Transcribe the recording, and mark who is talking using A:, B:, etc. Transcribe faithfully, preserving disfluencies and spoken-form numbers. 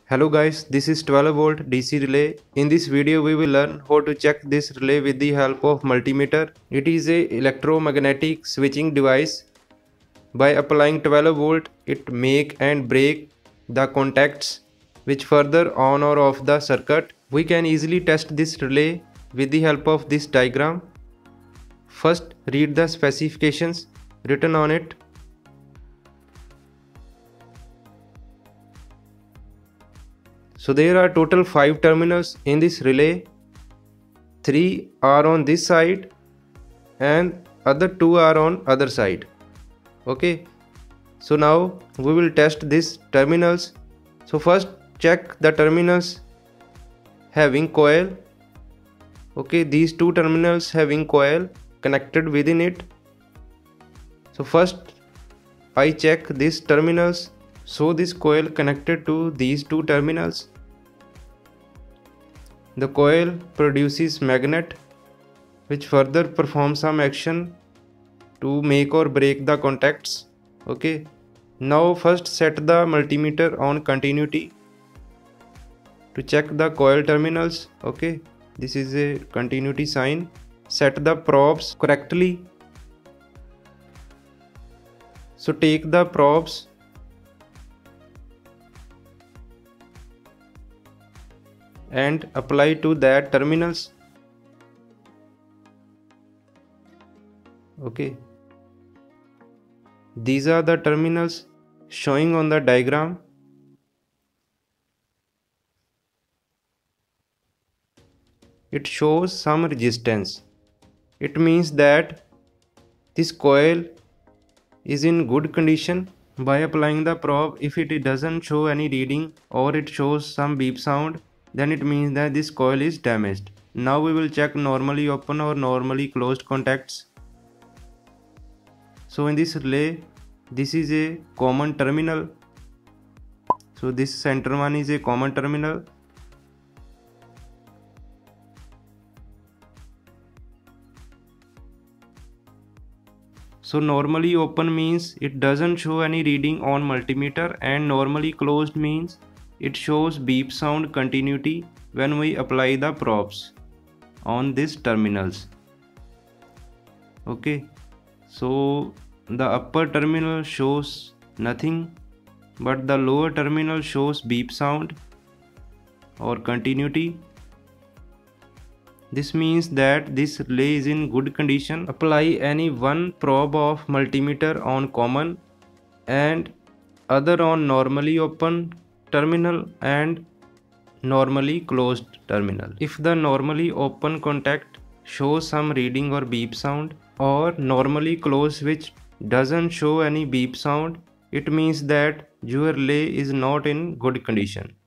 A: Hello guys, this is twelve volt D C relay. In this video we will learn how to check this relay with the help of multimeter. It is a electromagnetic switching device. By applying twelve volt, it make and break the contacts which further on or off the circuit. We can easily test this relay with the help of this diagram. First, read the specifications written on it. So there are total five terminals in this relay. Three are on this side and other two are on other side. Okay. So now we will test these terminals. So first check the terminals having coil. Okay, these two terminals having coil connected within it. So first I check these terminals. So this coil connected to these two terminals. The coil produces magnet which further performs some action to make or break the contacts. Okay. Now first set the multimeter on continuity to check the coil terminals. Okay. This is a continuity sign. Set the probes correctly. So take the probes and apply to that terminals. Okay, these are the terminals showing on the diagram. It shows some resistance. It means that this coil is in good condition. By applying the probe, if it doesn't show any reading or it shows some beep sound, then it means that this coil is damaged. Now we will check normally open or normally closed contacts. So in this relay, this is a common terminal. So this center one is a common terminal. So normally open means it doesn't show any reading on multimeter, and normally closed means it shows beep sound continuity when we apply the probes on these terminals. Okay, so the upper terminal shows nothing, but the lower terminal shows beep sound or continuity. This means that this relay is in good condition. Apply any one probe of multimeter on common and other on normally open terminal and normally closed terminal. If the normally open contact shows some reading or beep sound, or normally closed which doesn't show any beep sound, it means that your relay is not in good condition.